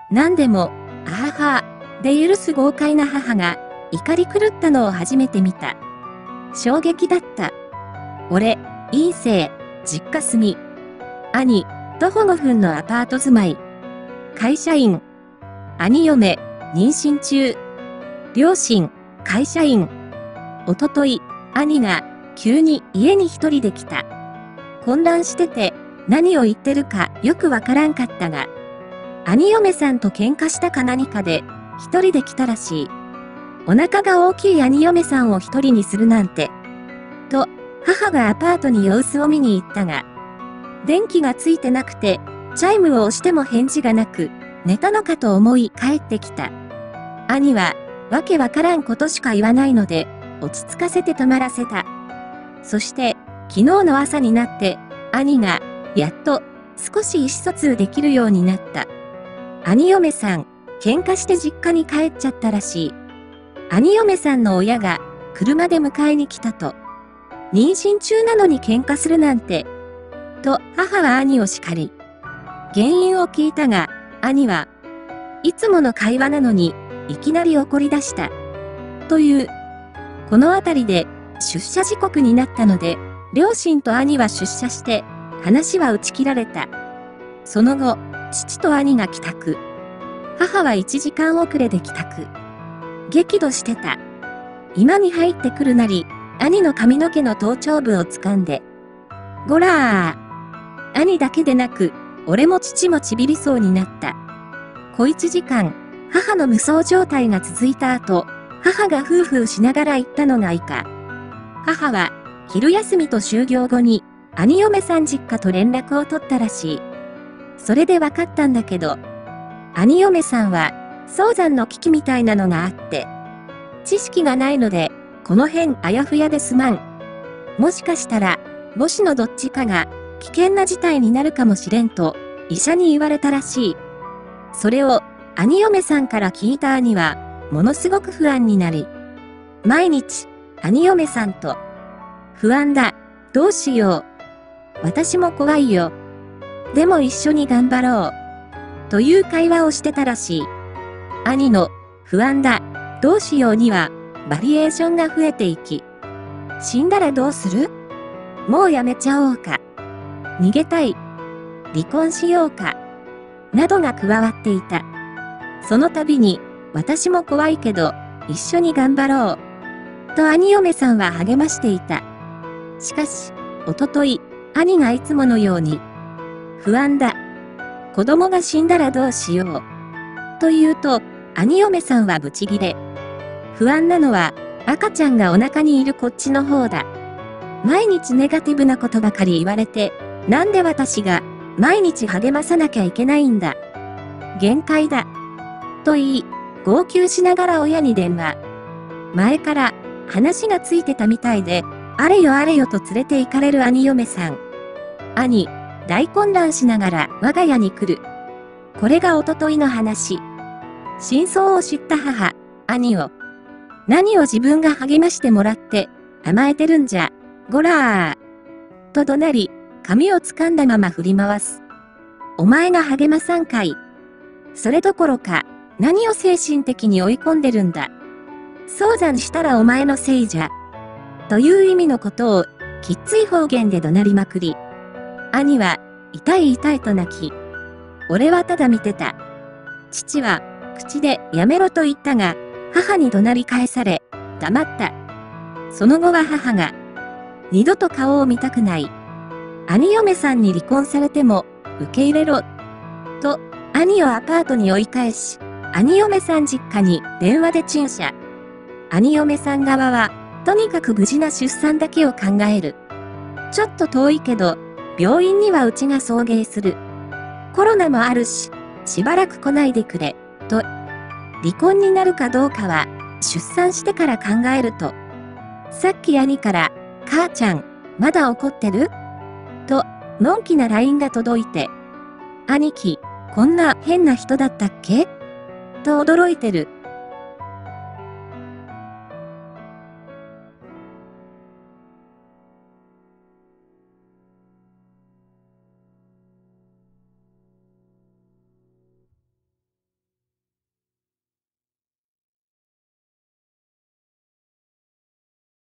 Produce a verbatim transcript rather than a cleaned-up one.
何でも、あはは、で許す豪快な母が、怒り狂ったのを初めて見た。衝撃だった。俺、陰性、実家住み。兄、徒歩ごふんのアパート住まい。会社員。兄嫁、妊娠中。両親、会社員。おととい、兄が、急に家に一人で来た。混乱してて、何を言ってるかよくわからんかったが、兄嫁さんと喧嘩したか何かで、一人で来たらしい。お腹が大きい兄嫁さんを一人にするなんて。と、母がアパートに様子を見に行ったが、電気がついてなくて、チャイムを押しても返事がなく、寝たのかと思い帰ってきた。兄は、わけわからんことしか言わないので、落ち着かせて泊まらせた。そして、昨日の朝になって、兄が、やっと、少し意思疎通できるようになった。兄嫁さん、喧嘩して実家に帰っちゃったらしい。兄嫁さんの親が、車で迎えに来たと。妊娠中なのに喧嘩するなんて。と、母は兄を叱り。原因を聞いたが、兄は、いつもの会話なのに、いきなり怒り出した。という。このあたりで、出社時刻になったので、両親と兄は出社して、話は打ち切られた。その後、父と兄が帰宅。母はいちじかん遅れで帰宅。激怒してた。居間に入ってくるなり、兄の髪の毛の頭頂部を掴んで。ごらー。兄だけでなく、俺も父もちびりそうになった。小一時間、母の無双状態が続いた後、母がふうふうしながら言ったのがいいか。母は、昼休みと就業後に、兄嫁さん実家と連絡を取ったらしい。それで分かったんだけど、兄嫁さんは、早産の危機みたいなのがあって、知識がないので、この辺あやふやですまん。もしかしたら、母子のどっちかが、危険な事態になるかもしれんと、医者に言われたらしい。それを、兄嫁さんから聞いた兄は、ものすごく不安になり、毎日、兄嫁さんと、不安だ、どうしよう。私も怖いよ。でも一緒に頑張ろう。という会話をしてたらしい。兄の、不安だ、どうしようには、バリエーションが増えていき、死んだらどうする？もうやめちゃおうか。逃げたい。離婚しようか。などが加わっていた。その度に、私も怖いけど、一緒に頑張ろう。と兄嫁さんは励ましていた。しかし、おととい、兄がいつものように、不安だ。子供が死んだらどうしよう。と言うと、兄嫁さんはブチギレ。不安なのは、赤ちゃんがお腹にいるこっちの方だ。毎日ネガティブなことばかり言われて、なんで私が、毎日励まさなきゃいけないんだ。限界だ。と言い、号泣しながら親に電話。前から、話がついてたみたいで、あれよあれよと連れて行かれる兄嫁さん。兄、大混乱しながら我が家に来る。これがおとといの話。真相を知った母、兄を。何を自分が励ましてもらって、甘えてるんじゃ、ごらー。と怒鳴り、髪を掴んだまま振り回す。お前が励まさんかい。それどころか、何を精神的に追い込んでるんだ。早産したらお前のせいじゃ。という意味のことを、きっつい方言で怒鳴りまくり。兄は、痛い痛いと泣き。俺はただ見てた。父は、口でやめろと言ったが、母に怒鳴り返され、黙った。その後は母が、二度と顔を見たくない。兄嫁さんに離婚されても、受け入れろ。と、兄をアパートに追い返し、兄嫁さん実家に電話で陳謝。兄嫁さん側は、とにかく無事な出産だけを考える。ちょっと遠いけど、病院にはうちが送迎する。コロナもあるし、しばらく来ないでくれ、と。離婚になるかどうかは、出産してから考えると。さっき兄から、母ちゃん、まだ怒ってる？と、のんきな ライン が届いて。兄貴、こんな変な人だったっけ？と驚いてる。